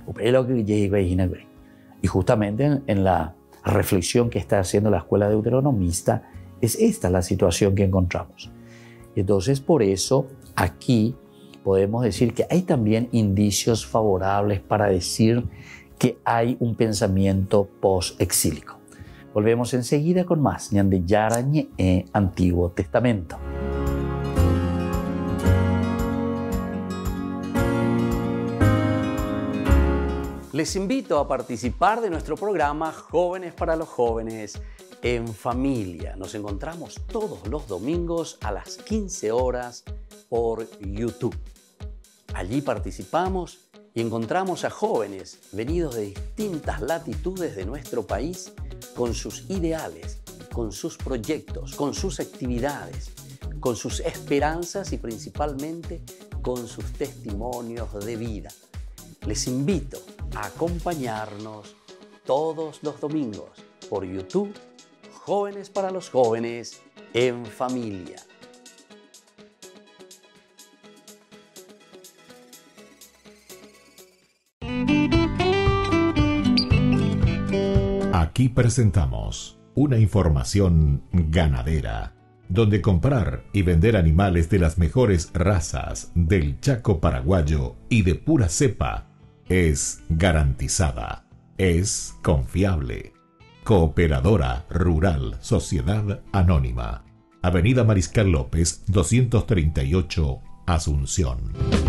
Y justamente en, en la reflexión que está haciendo la escuela deuteronomista, es esta la situación que encontramos. Entonces, por eso, aquí podemos decir que hay también indicios favorables para decir que hay un pensamiento post-exílico. Volvemos enseguida con más Ñande Yarañe e Antiguo Testamento. Les invito a participar de nuestro programa Jóvenes para los Jóvenes en Familia. Nos encontramos todos los domingos a las quince horas por YouTube. Allí participamos y encontramos a jóvenes venidos de distintas latitudes de nuestro país con sus ideales, con sus proyectos, con sus actividades, con sus esperanzas y principalmente con sus testimonios de vida. Les invito a acompañarnos todos los domingos por YouTube, Jóvenes para los Jóvenes en Familia. Aquí presentamos una información ganadera, donde comprar y vender animales de las mejores razas del Chaco paraguayo y de pura cepa es garantizada, es confiable. Cooperadora Rural Sociedad Anónima, Avenida Mariscal López, doscientos treinta y ocho, Asunción.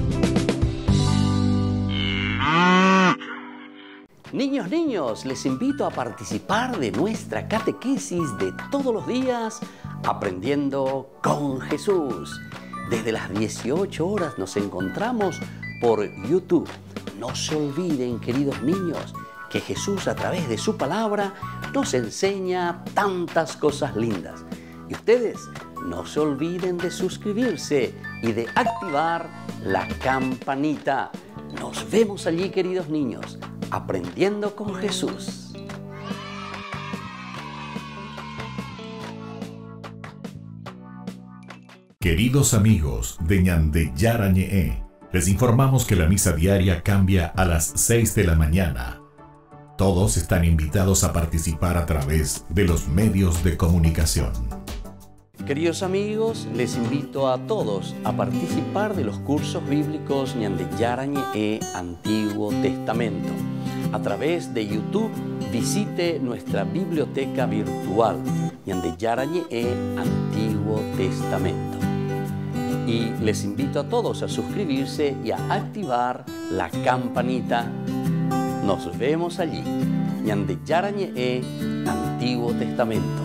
Niños, niños, les invito a participar de nuestra catequesis de todos los días, Aprendiendo con Jesús. Desde las dieciocho horas nos encontramos por YouTube. No se olviden, queridos niños, que Jesús a través de su palabra nos enseña tantas cosas lindas. Y ustedes no se olviden de suscribirse y de activar la campanita. Nos vemos allí, queridos niños, aprendiendo con Jesús. Queridos amigos de Ñande Yarañe, les informamos que la misa diaria cambia a las seis de la mañana. Todos están invitados a participar a través de los medios de comunicación. Queridos amigos, les invito a todos a participar de los cursos bíblicos Ñande Yarañe e Antiguo Testamento. A través de YouTube, visite nuestra biblioteca virtual Ñande Yarañe e Antiguo Testamento. Y les invito a todos a suscribirse y a activar la campanita. Nos vemos allí, Ñande Yarañe e Antiguo Testamento.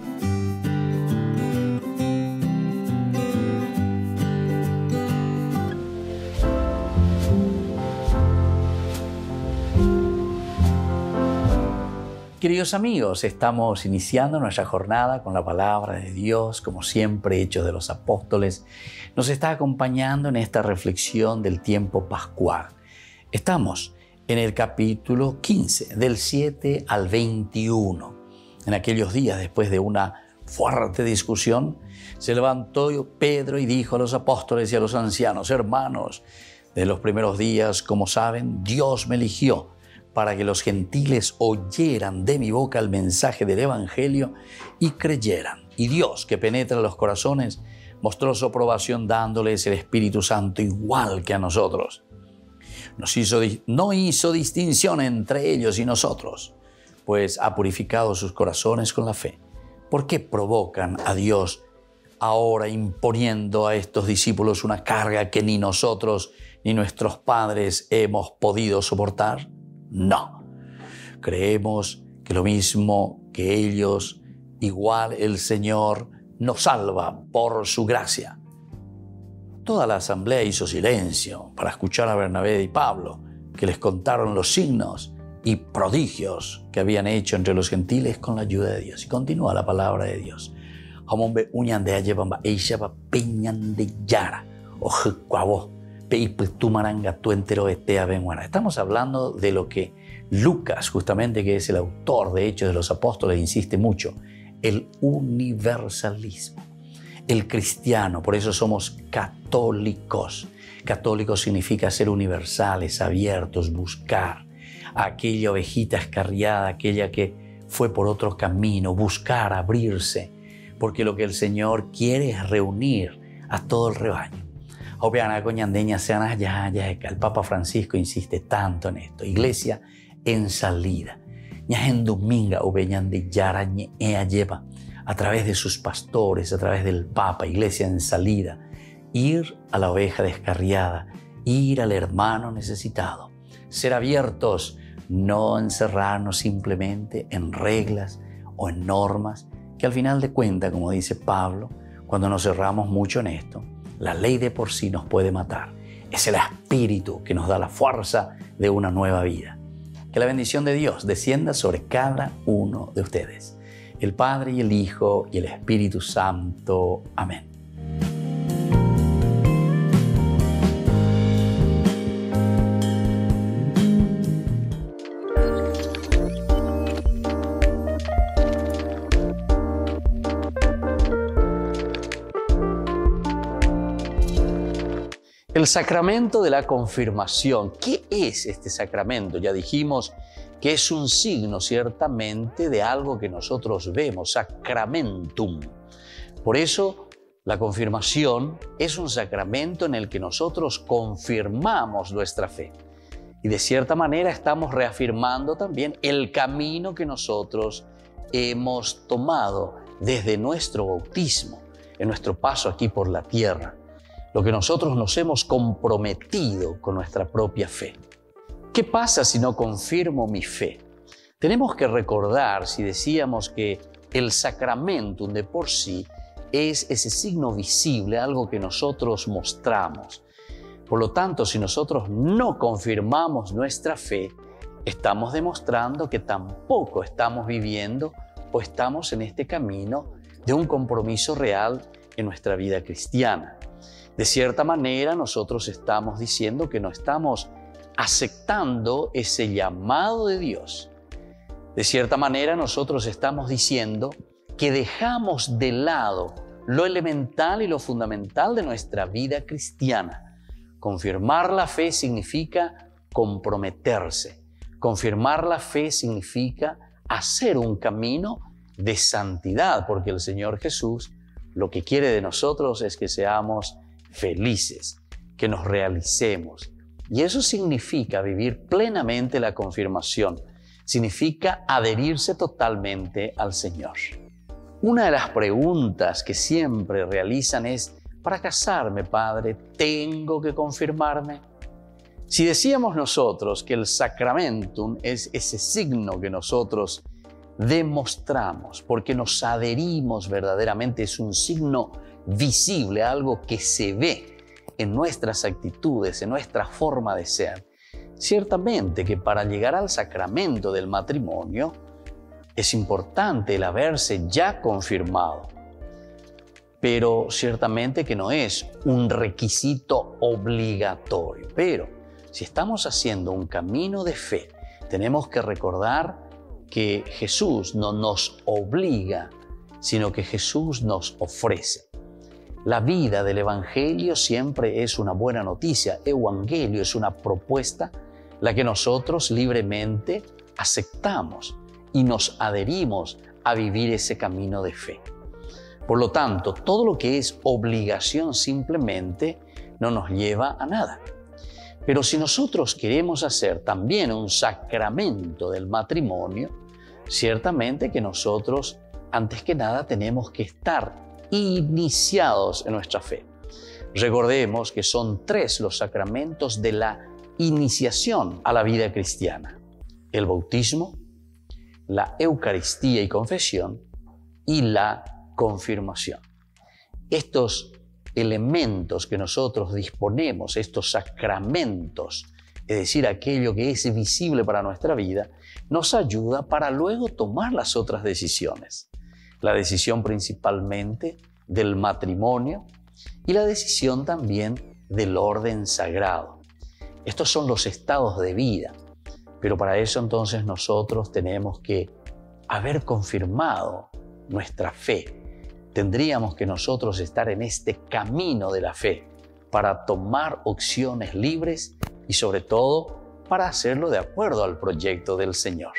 Queridos amigos, estamos iniciando nuestra jornada con la palabra de Dios, como siempre, Hechos de los Apóstoles. Nos está acompañando en esta reflexión del tiempo pascual. Estamos en el capítulo quince, del siete al veintiuno. En aquellos días, después de una fuerte discusión, se levantó Pedro y dijo a los apóstoles y a los ancianos: hermanos, de los primeros días, como saben, Dios me eligió para que los gentiles oyeran de mi boca el mensaje del Evangelio y creyeran. Y Dios, que penetra los corazones, mostró su aprobación dándoles el Espíritu Santo igual que a nosotros. Nos hizo, no hizo distinción entre ellos y nosotros, pues ha purificado sus corazones con la fe. ¿Por qué provocan a Dios ahora imponiendo a estos discípulos una carga que ni nosotros ni nuestros padres hemos podido soportar? No. Creemos que lo mismo que ellos, igual el Señor nos salva por su gracia. Toda la asamblea hizo silencio para escuchar a Bernabé y Pablo, que les contaron los signos y prodigios que habían hecho entre los gentiles con la ayuda de Dios. Y continúa la palabra de Dios. Estamos hablando de lo que Lucas, justamente, que es el autor de Hechos de los Apóstoles, insiste mucho: el universalismo. El cristiano, por eso somos católicos. Católicos significa ser universales, abiertos, buscar a aquella ovejita escarriada, aquella que fue por otro camino, buscar, abrirse, porque lo que el Señor quiere es reunir a todo el rebaño. El Papa Francisco insiste tanto en esto. Iglesia en salida. A través de sus pastores, a través del Papa, iglesia en salida, ir a la oveja descarriada, ir al hermano necesitado, ser abiertos, no encerrarnos simplemente en reglas o en normas, que al final de cuentas, como dice Pablo, cuando nos cerramos mucho en esto, la ley de por sí nos puede matar. Es el Espíritu que nos da la fuerza de una nueva vida. Que la bendición de Dios descienda sobre cada uno de ustedes. El Padre y el Hijo y el Espíritu Santo. Amén. El sacramento de la confirmación. ¿Qué es este sacramento? Ya dijimos que es un signo ciertamente de algo que nosotros vemos, sacramentum. Por eso la confirmación es un sacramento en el que nosotros confirmamos nuestra fe. Y de cierta manera estamos reafirmando también el camino que nosotros hemos tomado desde nuestro bautismo, en nuestro paso aquí por la tierra, lo que nosotros nos hemos comprometido con nuestra propia fe. ¿Qué pasa si no confirmo mi fe? Tenemos que recordar, si decíamos que el sacramentum de por sí es ese signo visible, algo que nosotros mostramos. Por lo tanto, si nosotros no confirmamos nuestra fe, estamos demostrando que tampoco estamos viviendo o estamos en este camino de un compromiso real en nuestra vida cristiana. De cierta manera, nosotros estamos diciendo que no estamos aceptando ese llamado de Dios. De cierta manera, nosotros estamos diciendo que dejamos de lado lo elemental y lo fundamental de nuestra vida cristiana. Confirmar la fe significa comprometerse. Confirmar la fe significa hacer un camino de santidad, porque el Señor Jesús lo que quiere de nosotros es que seamos felices, que nos realicemos. Y eso significa vivir plenamente la confirmación, significa adherirse totalmente al Señor. Una de las preguntas que siempre realizan es: para casarme, Padre, ¿tengo que confirmarme? Si decíamos nosotros que el sacramentum es ese signo que nosotros demostramos, porque nos adherimos verdaderamente, es un signo visible, algo que se ve en nuestras actitudes, en nuestra forma de ser. Ciertamente que para llegar al sacramento del matrimonio es importante el haberse ya confirmado, pero ciertamente que no es un requisito obligatorio. Pero si estamos haciendo un camino de fe, tenemos que recordar que Jesús no nos obliga, sino que Jesús nos ofrece. La vida del Evangelio siempre es una buena noticia. Evangelio es una propuesta, la que nosotros libremente aceptamos y nos adherimos a vivir ese camino de fe. Por lo tanto, todo lo que es obligación simplemente no nos lleva a nada. Pero si nosotros queremos hacer también un sacramento del matrimonio, Ciertamente que nosotros, antes que nada, tenemos que estar iniciados en nuestra fe. Recordemos que son tres los sacramentos de la iniciación a la vida cristiana: el bautismo, la Eucaristía y confesión y la confirmación. Estos elementos que nosotros disponemos, estos sacramentos, es decir, aquello que es visible para nuestra vida, nos ayuda para luego tomar las otras decisiones. La decisión principalmente del matrimonio y la decisión también del orden sagrado. Estos son los estados de vida, pero para eso entonces nosotros tenemos que haber confirmado nuestra fe. Tendríamos que nosotros estar en este camino de la fe para tomar opciones libres y sobre todo para hacerlo de acuerdo al proyecto del Señor.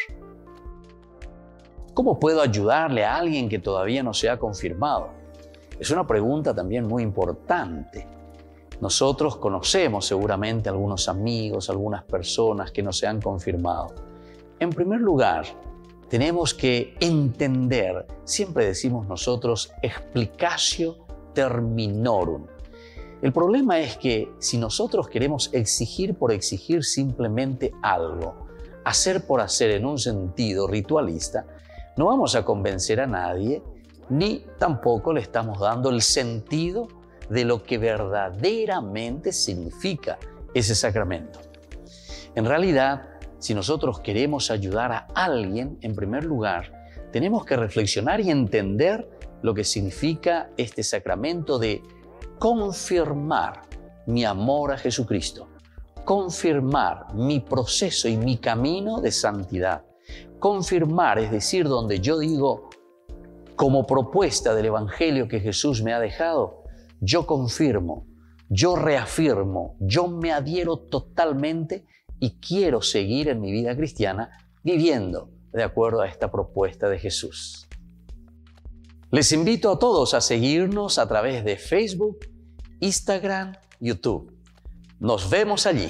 ¿Cómo puedo ayudarle a alguien que todavía no se ha confirmado? Es una pregunta también muy importante. Nosotros conocemos seguramente algunos amigos, algunas personas que no se han confirmado. En primer lugar, tenemos que entender, siempre decimos nosotros, explicatio terminorum. El problema es que si nosotros queremos exigir por exigir simplemente algo, hacer por hacer en un sentido ritualista, no vamos a convencer a nadie, ni tampoco le estamos dando el sentido de lo que verdaderamente significa ese sacramento. En realidad, si nosotros queremos ayudar a alguien, en primer lugar, tenemos que reflexionar y entender lo que significa este sacramento de confirmar mi amor a Jesucristo, confirmar mi proceso y mi camino de santidad. Confirmar, es decir, donde yo digo, como propuesta del Evangelio que Jesús me ha dejado, yo confirmo, yo reafirmo, yo me adhiero totalmente y quiero seguir en mi vida cristiana viviendo de acuerdo a esta propuesta de Jesús. Les invito a todos a seguirnos a través de Facebook, Instagram, YouTube. Nos vemos allí.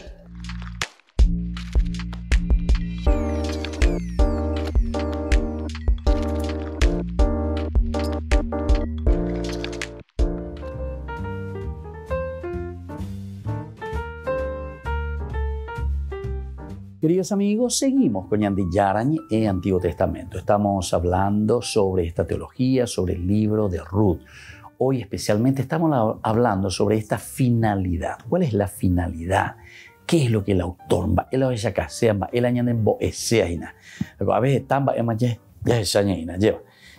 Queridos amigos, seguimos con Ñandi Yarañe en Antiguo Testamento. Estamos hablando sobre esta teología, sobre el libro de Ruth. Hoy especialmente estamos hablando sobre esta finalidad. ¿Cuál es la finalidad? ¿Qué es lo que el autor va? El oya caseamba, el añadembo eseaina. A veces tamba emaye ya esañeina lleva.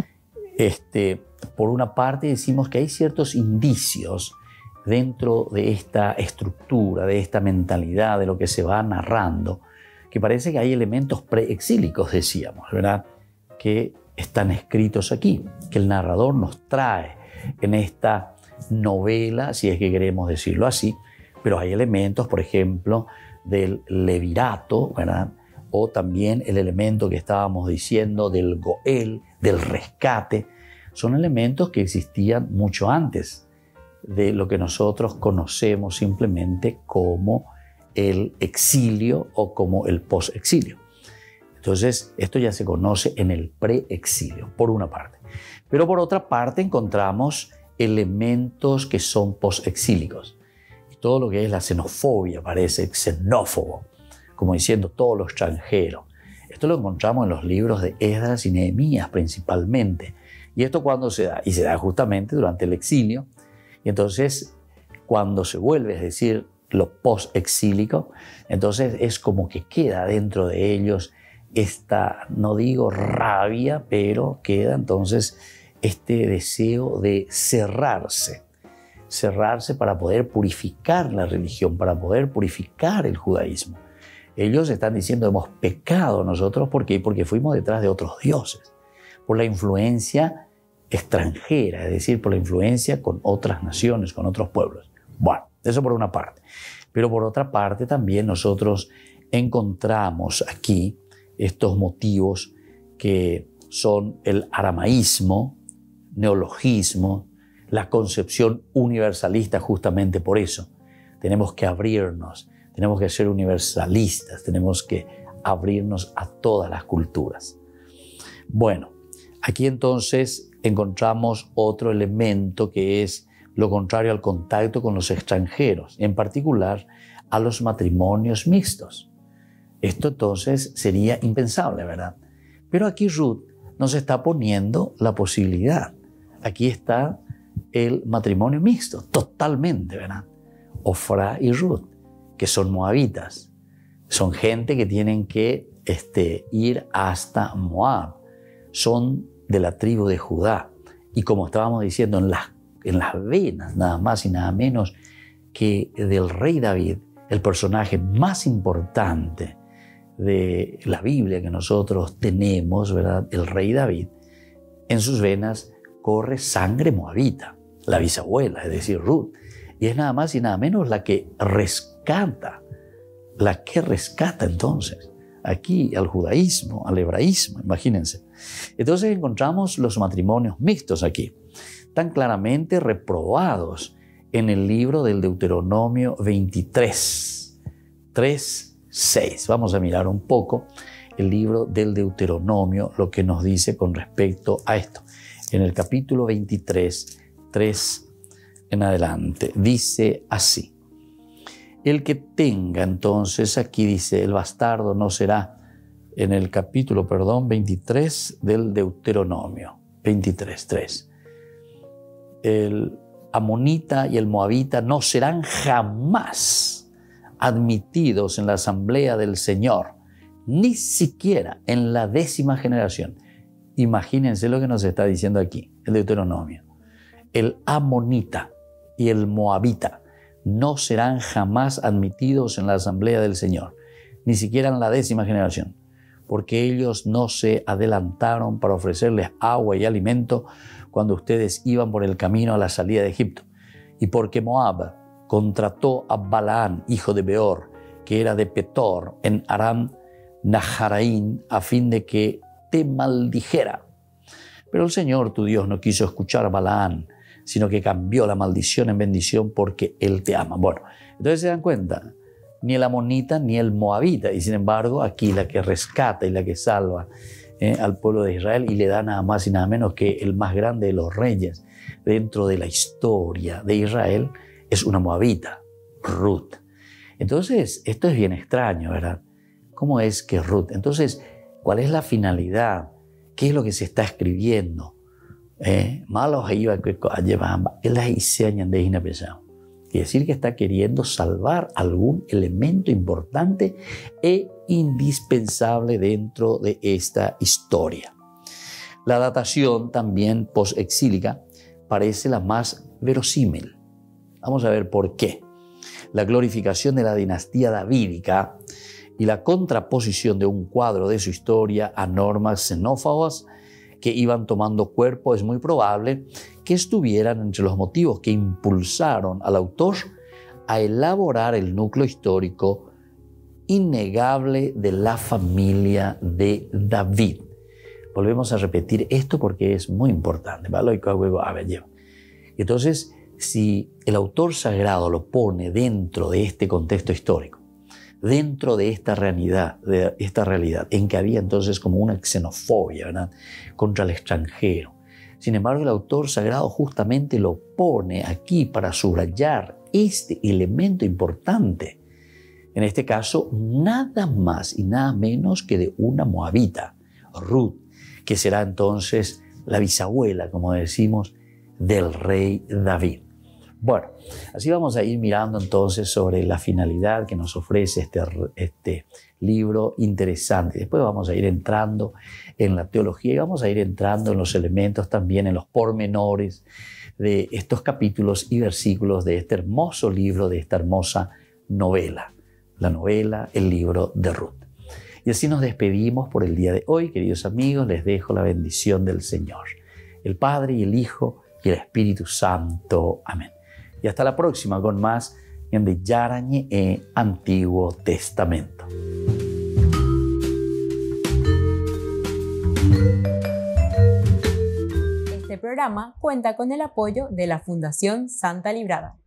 Este, por una parte decimos que hay ciertos indicios dentro de esta estructura, de esta mentalidad, de lo que se va narrando, que parece que hay elementos preexílicos, decíamos, ¿verdad?, que están escritos aquí, que el narrador nos trae en esta novela, si es que queremos decirlo así, pero hay elementos, por ejemplo, del levirato, ¿verdad?, o también el elemento que estábamos diciendo del goel, del rescate. Son elementos que existían mucho antes de lo que nosotros conocemos simplemente como el exilio o como el post-exilio. Entonces, esto ya se conoce en el pre-exilio, por una parte. Pero por otra parte encontramos elementos que son post-exílicos. Todo lo que es la xenofobia parece xenófobo, como diciendo todo lo extranjero. Esto lo encontramos en los libros de Esdras y Nehemías principalmente. ¿Y esto cuándo se da? Y se da justamente durante el exilio. Y entonces, cuando se vuelve, es decir, lo post-exílico, entonces es como que queda dentro de ellos esta, no digo rabia, pero queda entonces este deseo de cerrarse, cerrarse para poder purificar la religión, para poder purificar el judaísmo. Ellos están diciendo, hemos pecado nosotros, ¿por qué? Porque fuimos detrás de otros dioses, por la influencia extranjera, es decir, por la influencia con otras naciones, con otros pueblos. Bueno, eso por una parte. Pero por otra parte también nosotros encontramos aquí estos motivos que son el aramaísmo, neologismo, la concepción universalista justamente por eso. Tenemos que abrirnos, tenemos que ser universalistas, tenemos que abrirnos a todas las culturas. Bueno, aquí entonces encontramos otro elemento que es lo contrario al contacto con los extranjeros, en particular a los matrimonios mixtos. Esto entonces sería impensable, ¿verdad? Pero aquí Ruth nos está poniendo la posibilidad. Aquí está el matrimonio mixto, totalmente, ¿verdad? Ofra y Ruth, que son moabitas. Son gente que tienen que este, ir hasta Moab. Son de la tribu de Judá. Y como estábamos diciendo, en las, en las venas, nada más y nada menos que del rey David, el personaje más importante de la Biblia que nosotros tenemos, ¿verdad? El rey David, en sus venas corre sangre moabita, la bisabuela, es decir, Ruth. Y es nada más y nada menos la que rescata, la que rescata entonces aquí al judaísmo, al hebraísmo, imagínense. Entonces encontramos los matrimonios mixtos aquí, tan claramente reprobados en el libro del Deuteronomio veintitrés, tres, seis. Vamos a mirar un poco el libro del Deuteronomio, lo que nos dice con respecto a esto. En el capítulo veintitrés, tres en adelante, dice así. El que tenga, entonces, aquí dice, el bastardo no será, en el capítulo, perdón, veintitrés del Deuteronomio, veintitrés, tres. El amonita y el moabita no serán jamás admitidos en la asamblea del Señor, ni siquiera en la décima generación. Imagínense lo que nos está diciendo aquí, el Deuteronomio. El amonita y el moabita no serán jamás admitidos en la asamblea del Señor, ni siquiera en la décima generación, porque ellos no se adelantaron para ofrecerles agua y alimento cuando ustedes iban por el camino a la salida de Egipto, y porque Moab contrató a Balaán, hijo de Beor, que era de Petor, en Aram Naharaín, a fin de que te maldijera. Pero el Señor tu Dios no quiso escuchar a Balaán, sino que cambió la maldición en bendición porque Él te ama. Bueno, entonces se dan cuenta, ni el amonita ni el moabita, y sin embargo aquí la que rescata y la que salva eh, al pueblo de Israel y le da nada más y nada menos que el más grande de los reyes dentro de la historia de Israel es una moabita, Ruth. Entonces, esto es bien extraño, ¿verdad? ¿Cómo es que Ruth? Entonces, ¿cuál es la finalidad? ¿Qué es lo que se está escribiendo? Eh, malos iba que llevaban el aiseñan de inapesado. Quiere decir que está queriendo salvar algún elemento importante e indispensable dentro de esta historia. La datación también post-exílica parece la más verosímil. Vamos a ver por qué. La glorificación de la dinastía davídica y la contraposición de un cuadro de su historia a normas xenófobas que iban tomando cuerpo, es muy probable que estuvieran entre los motivos que impulsaron al autor a elaborar el núcleo histórico innegable de la familia de David. Volvemos a repetir esto porque es muy importante. Entonces, si el autor sagrado lo pone dentro de este contexto histórico, dentro de esta realidad, de esta realidad en que había entonces como una xenofobia, ¿verdad?, contra el extranjero. Sin embargo, el autor sagrado justamente lo pone aquí para subrayar este elemento importante. En este caso, nada más y nada menos que de una moabita, Ruth, que será entonces la bisabuela, como decimos, del rey David. Bueno, así vamos a ir mirando entonces sobre la finalidad que nos ofrece este, este libro interesante. Después vamos a ir entrando en la teología y vamos a ir entrando en los elementos también, en los pormenores de estos capítulos y versículos de este hermoso libro, de esta hermosa novela. La novela, el libro de Ruth. Y así nos despedimos por el día de hoy, queridos amigos. Les dejo la bendición del Señor, el Padre y el Hijo y el Espíritu Santo. Amén. Y hasta la próxima con más Ñande Yarañe e Antiguo Testamento. Este programa cuenta con el apoyo de la Fundación Santa Librada.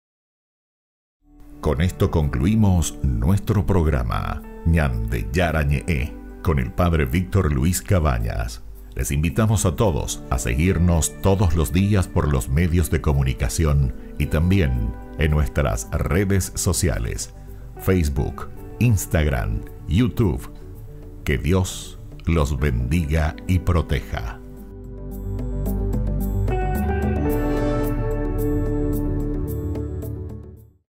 Con esto concluimos nuestro programa Ñande Yarañe con el Padre Víctor Luis Cabañas. Les invitamos a todos a seguirnos todos los días por los medios de comunicación y también en nuestras redes sociales, Facebook, Instagram, YouTube. Que Dios los bendiga y proteja.